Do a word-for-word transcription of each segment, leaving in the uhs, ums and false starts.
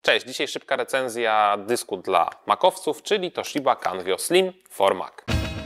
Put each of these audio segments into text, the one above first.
Cześć, dzisiaj szybka recenzja dysku dla makowców, czyli Toshiba Canvio Slim for Mac.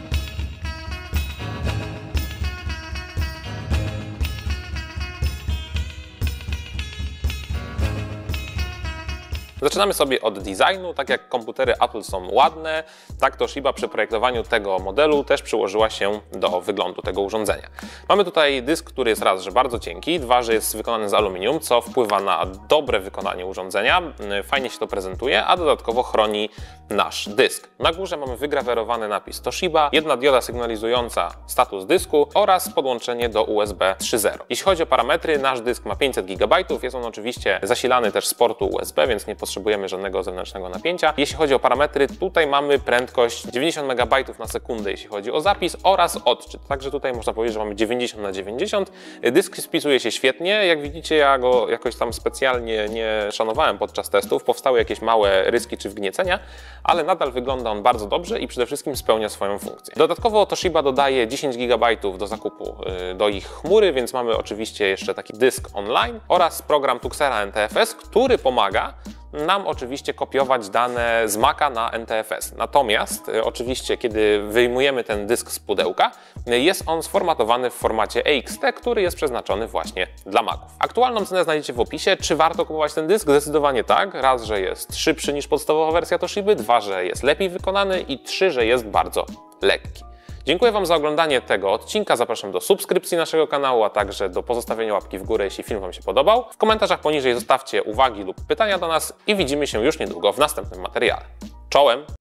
Zaczynamy sobie od designu. Tak jak komputery Apple są ładne, tak Toshiba przy projektowaniu tego modelu też przyłożyła się do wyglądu tego urządzenia. Mamy tutaj dysk, który jest raz, że bardzo cienki, dwa, że jest wykonany z aluminium, co wpływa na dobre wykonanie urządzenia, fajnie się to prezentuje, a dodatkowo chroni nasz dysk. Na górze mamy wygrawerowany napis Toshiba, jedna dioda sygnalizująca status dysku oraz podłączenie do U S B trzy zero. Jeśli chodzi o parametry, nasz dysk ma pięćset gigabajtów, jest on oczywiście zasilany też z portu U S B, więc nie potrzebujemy żadnego zewnętrznego napięcia. Jeśli chodzi o parametry, tutaj mamy prędkość dziewięćdziesiąt megabajtów na sekundę, jeśli chodzi o zapis oraz odczyt. Także tutaj można powiedzieć, że mamy dziewięćdziesiąt na dziewięćdziesiąt. Dysk spisuje się świetnie. Jak widzicie, ja go jakoś tam specjalnie nie szanowałem podczas testów. Powstały jakieś małe ryski czy wgniecenia, ale nadal wygląda on bardzo dobrze i przede wszystkim spełnia swoją funkcję. Dodatkowo Toshiba dodaje dziesięć gigabajtów do zakupu do ich chmury, więc mamy oczywiście jeszcze taki dysk online oraz program Tuxera N T F S, który pomaga nam oczywiście kopiować dane z Maca na N T F S. Natomiast y, oczywiście, kiedy wyjmujemy ten dysk z pudełka, y, jest on sformatowany w formacie E X T, który jest przeznaczony właśnie dla Maców. Aktualną cenę znajdziecie w opisie. Czy warto kupować ten dysk? Zdecydowanie tak. Raz, że jest szybszy niż podstawowa wersja Toshiby, dwa, że jest lepiej wykonany i trzy, że jest bardzo lekki. Dziękuję Wam za oglądanie tego odcinka, zapraszam do subskrypcji naszego kanału, a także do pozostawienia łapki w górę, jeśli film Wam się podobał. W komentarzach poniżej zostawcie uwagi lub pytania do nas i widzimy się już niedługo w następnym materiale. Czołem!